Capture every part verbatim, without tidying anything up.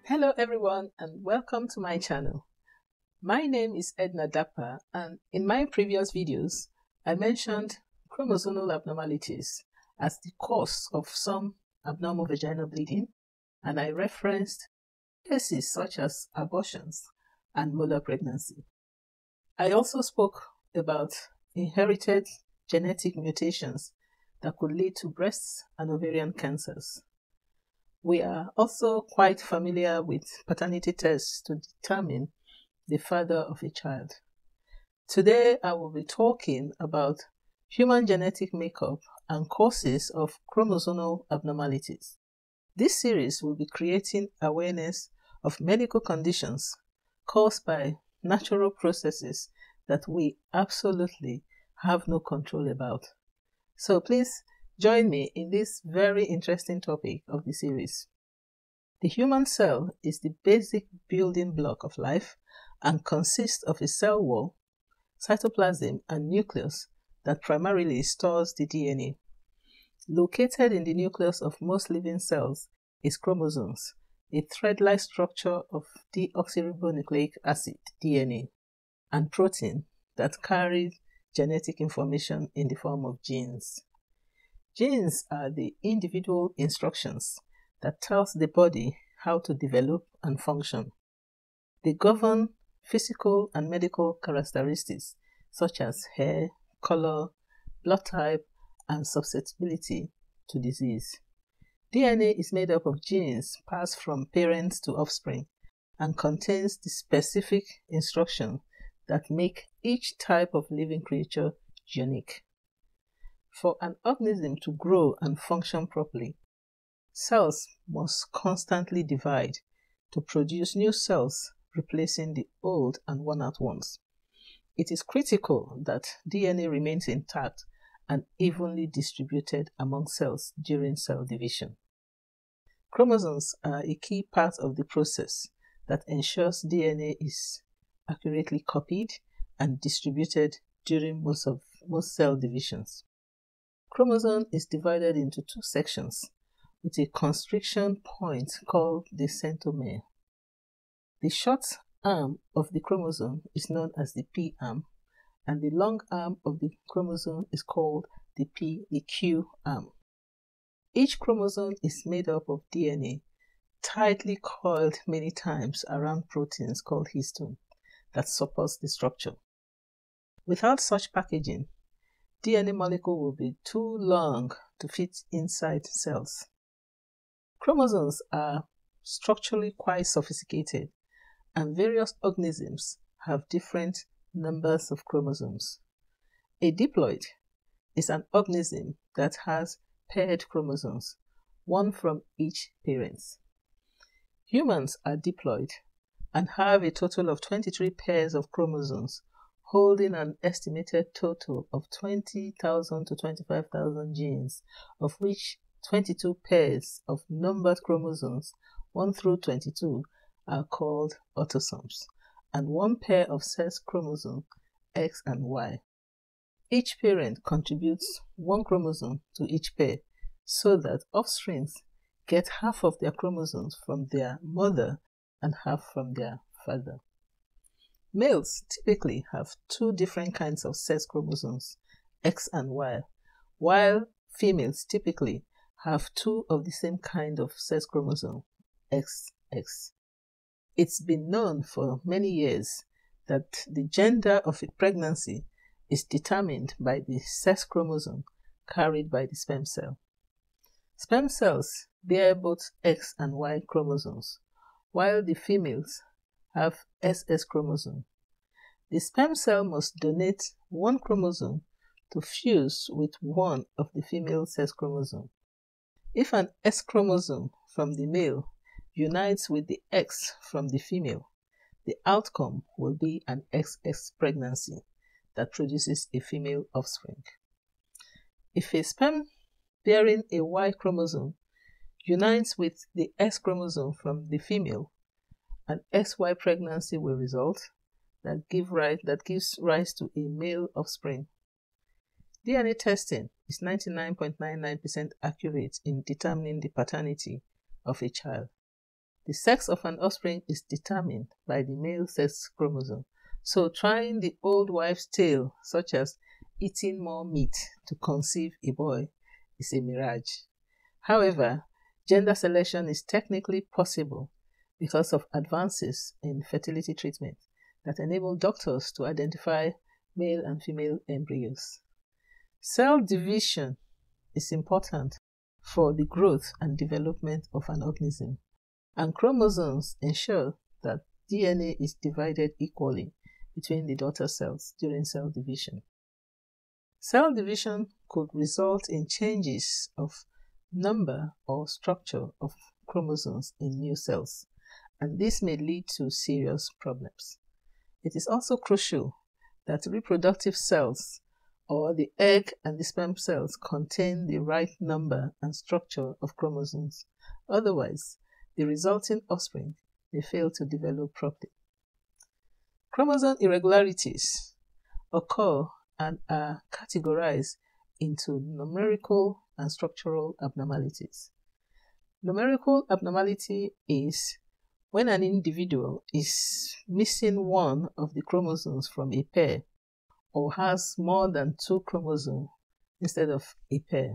Hello everyone and welcome to my channel. My name is Edna Dapa, and in my previous videos I mentioned chromosomal abnormalities as the cause of some abnormal vaginal bleeding, and I referenced cases such as abortions and molar pregnancy. I also spoke about inherited genetic mutations that could lead to breast and ovarian cancers. We are also quite familiar with paternity tests to determine the father of a child. Today I will be talking about human genetic makeup and causes of chromosomal abnormalities. This series will be creating awareness of medical conditions caused by natural processes that we absolutely have no control about. So please join me in this very interesting topic of the series. The human cell is the basic building block of life and consists of a cell wall, cytoplasm, and nucleus that primarily stores the D N A. Located in the nucleus of most living cells is chromosomes, a thread-like structure of deoxyribonucleic acid D N A, and protein that carry genetic information in the form of genes. Genes are the individual instructions that tells the body how to develop and function. They govern physical and medical characteristics such as hair, color, blood type, and susceptibility to disease. D N A is made up of genes passed from parents to offspring and contains the specific instructions that make each type of living creature unique. For an organism to grow and function properly, cells must constantly divide to produce new cells, replacing the old and worn-out ones. It is critical that D N A remains intact and evenly distributed among cells during cell division. Chromosomes are a key part of the process that ensures D N A is accurately copied and distributed during most of most cell divisions. Chromosome is divided into two sections with a constriction point called the centromere. The short arm of the chromosome is known as the P arm, and the long arm of the chromosome is called the P, the Q arm. Each chromosome is made up of D N A tightly coiled many times around proteins called histone that supports the structure. Without such packaging, D N A molecule will be too long to fit inside cells. Chromosomes are structurally quite sophisticated, and various organisms have different numbers of chromosomes. A diploid is an organism that has paired chromosomes, one from each parent. Humans are diploid and have a total of twenty-three pairs of chromosomes, holding an estimated total of twenty thousand to twenty-five thousand genes, of which twenty-two pairs of numbered chromosomes, one through twenty-two, are called autosomes, and one pair of sex chromosomes, X and Y. Each parent contributes one chromosome to each pair, so that offsprings get half of their chromosomes from their mother and half from their father. Males typically have two different kinds of sex chromosomes, X and Y, while females typically have two of the same kind of sex chromosome, X X. It's been known for many years that the gender of a pregnancy is determined by the sex chromosome carried by the sperm cell. Sperm cells bear both X and Y chromosomes, while the females have S S chromosome. The sperm cell must donate one chromosome to fuse with one of the female sex chromosomes. If an X chromosome from the male unites with the X from the female, the outcome will be an X X pregnancy that produces a female offspring. If a sperm bearing a Y chromosome unites with the X chromosome from the female, an X Y pregnancy will result that, give rise, that gives rise to a male offspring. D N A testing is ninety-nine point nine nine percent accurate in determining the paternity of a child. The sex of an offspring is determined by the male sex chromosome. So trying the old wives' tale, such as eating more meat to conceive a boy, is a mirage. However, gender selection is technically possible because of advances in fertility treatment that enable doctors to identify male and female embryos. Cell division is important for the growth and development of an organism, and chromosomes ensure that D N A is divided equally between the daughter cells during cell division. Cell division could result in changes of number or structure of chromosomes in new cells, and this may lead to serious problems. It is also crucial that reproductive cells, or the egg and the sperm cells, contain the right number and structure of chromosomes. Otherwise, the resulting offspring may fail to develop properly. Chromosome irregularities occur and are categorized into numerical and structural abnormalities. Numerical abnormality is when an individual is missing one of the chromosomes from a pair or has more than two chromosomes instead of a pair.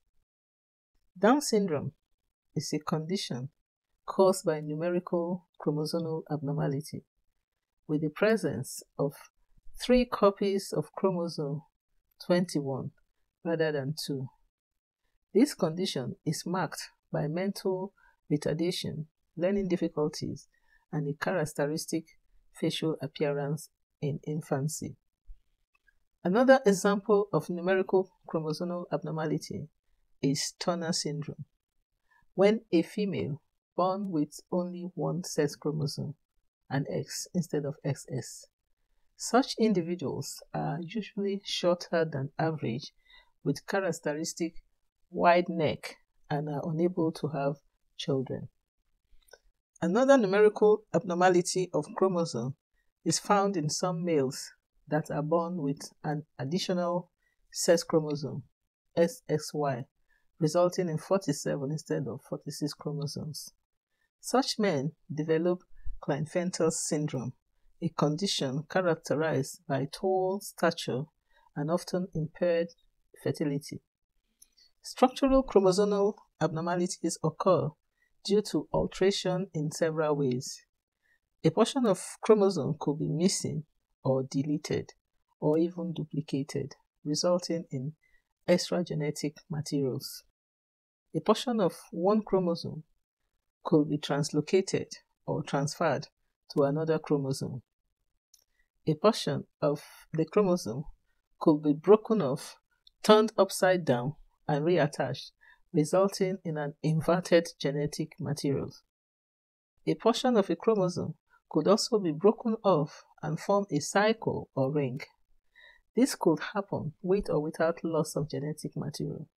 Down syndrome is a condition caused by numerical chromosomal abnormality with the presence of three copies of chromosome twenty-one rather than two. This condition is marked by mental retardation, learning difficulties, and a characteristic facial appearance in infancy. Another example of numerical chromosomal abnormality is Turner syndrome, when a female born with only one sex chromosome, an X instead of X S. Such individuals are usually shorter than average with characteristic wide neck and are unable to have children. Another numerical abnormality of chromosome is found in some males that are born with an additional sex chromosome, S X Y, resulting in forty-seven instead of forty-six chromosomes. Such men develop Klinefelter syndrome, a condition characterized by tall stature and often impaired fertility. Structural chromosomal abnormalities occur due to alteration in several ways. A portion of chromosome could be missing or deleted or even duplicated, resulting in extra genetic materials. A portion of one chromosome could be translocated or transferred to another chromosome. A portion of the chromosome could be broken off, turned upside down, and reattached, resulting in an inverted genetic material. A portion of a chromosome could also be broken off and form a cycle or ring. This could happen with or without loss of genetic material.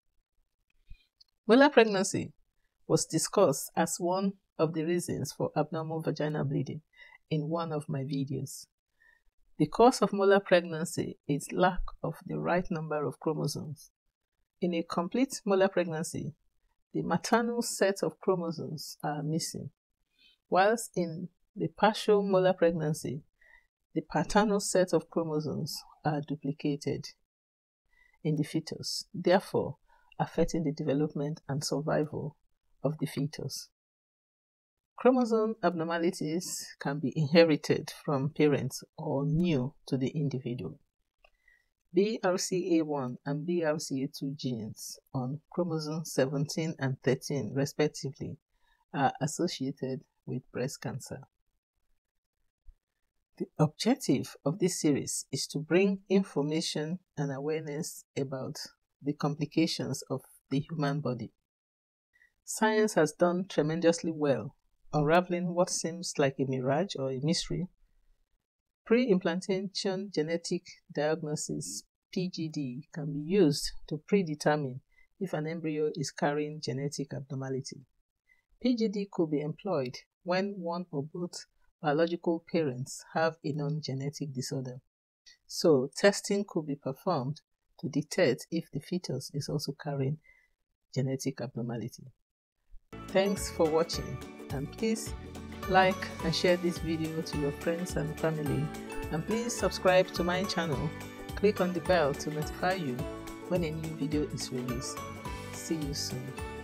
Molar pregnancy was discussed as one of the reasons for abnormal vaginal bleeding in one of my videos. The cause of molar pregnancy is lack of the right number of chromosomes. In a complete molar pregnancy, the maternal set of chromosomes are missing, whilst in the partial molar pregnancy, the paternal set of chromosomes are duplicated in the fetus, therefore affecting the development and survival of the fetus. Chromosome abnormalities can be inherited from parents or new to the individual. B R C A one and B R C A two genes on chromosomes seventeen and thirteen respectively are associated with breast cancer. The objective of this series is to bring information and awareness about the complications of the human body. Science has done tremendously well unraveling what seems like a mirage or a mystery. Pre-implantation genetic diagnosis, P G D, can be used to predetermine if an embryo is carrying genetic abnormality. P G D could be employed when one or both biological parents have a non-genetic disorder. So, testing could be performed to detect if the fetus is also carrying genetic abnormality. Thanks for watching. and please like and share this video to your friends and family, and please subscribe to my channel. Click on the bell to notify you when a new video is released. See you soon.